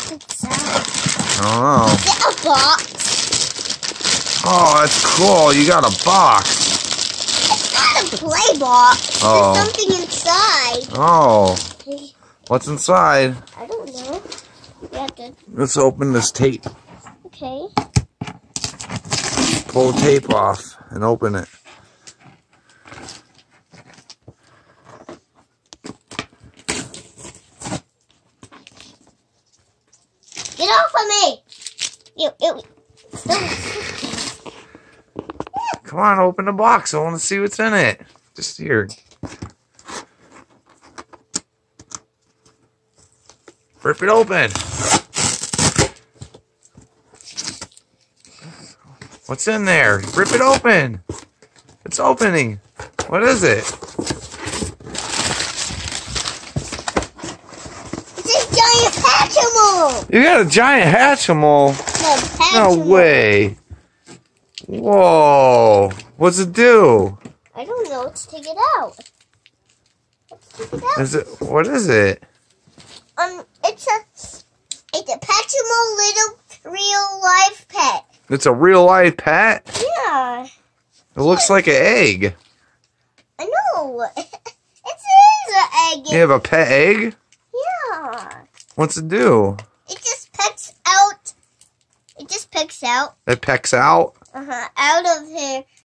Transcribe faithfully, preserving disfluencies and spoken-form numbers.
What's inside? I don't know. Is it a box? Oh, that's cool. You got a box. It's not a play box. Oh. There's something inside. Oh. What's inside? I don't know. You have to... Let's open this tape. Okay. Pull the tape off and open it. Get off of me! You, you, Come on, open the box. I want to see what's in it. Just here. Rip it open. What's in there? Rip it open. It's opening. What is it? It's a giant Hatchimal! You got a giant Hatchimal? No, Hatchimal. No way. Whoa. What's it do? I don't know. Let's take it out. Let's take it out. Is it? What is it? Um, it's a, it's a Hatchimal little real life pet. It's a real life pet? Yeah. It looks like an egg. I know. It is an egg. You have a pet egg? Yeah. What's it do? It just pecks out. It just pecks out. It pecks out? Uh huh. Out of here.